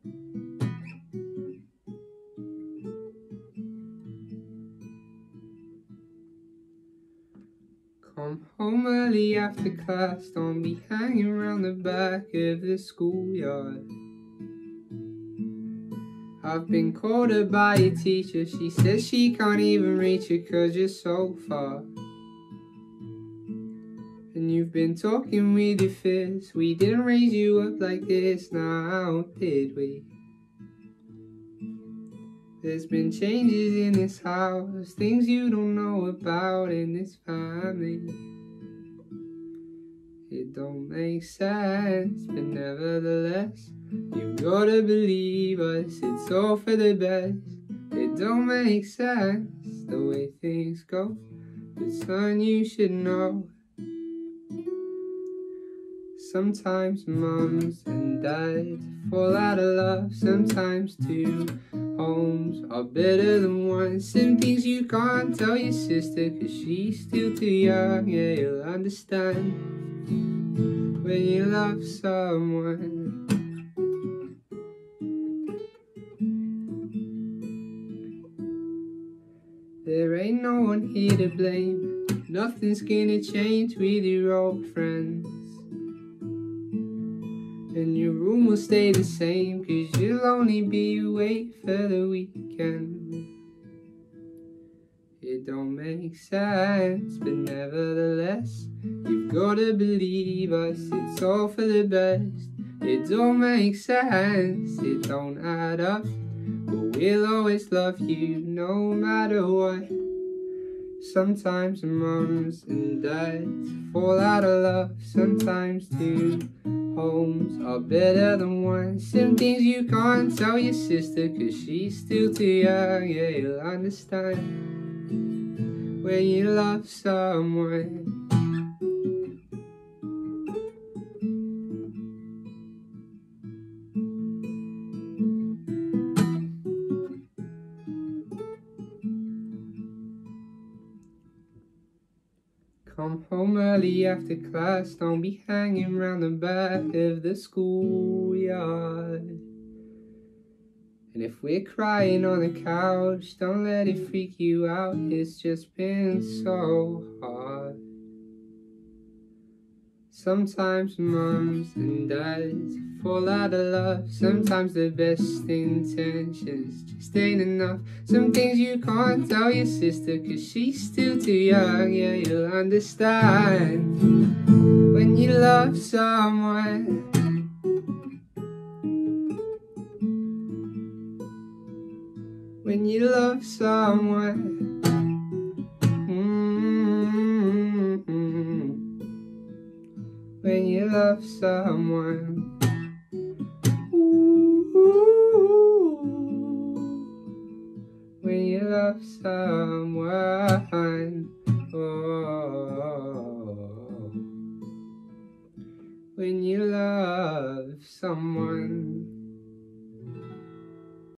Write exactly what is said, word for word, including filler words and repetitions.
Come home early after class, don't be hanging around the back of the schoolyard. I've been called up by a teacher, she says she can't even reach you cause you're so far. And you've been talking with your fears, we didn't raise you up like this, now did we? There's been changes in this house, things you don't know about in this family. It don't make sense, but nevertheless, you've gotta believe us, it's all for the best. It don't make sense, the way things go, but son, you should know. Sometimes mums and dads fall out of love, sometimes two homes are better than one. Some things you can't tell your sister cause she's still too young. Yeah, you'll understand when you love someone. There ain't no one here to blame, nothing's gonna change with your old friends. And your room will stay the same cause you'll only be awake for the weekend. It don't make sense, but nevertheless, you've gotta believe us, it's all for the best. It don't make sense, it don't add up, but we'll always love you no matter what. Sometimes mums and dads fall out of love, sometimes two homes are better than one. Some things you can't tell your sister cause she's still too young. Yeah, you'll understand when you love someone. Come home early after class, don't be hanging round the back of the schoolyard. And if we're crying on the couch, don't let it freak you out, it's just been so hard. Sometimes mums and dads fall out of love, sometimes the best intentions just ain't enough. Some things you can't tell your sister cause she's still too young. Yeah, you'll understand when you love someone. When you love someone. Mm-hmm. When you love someone.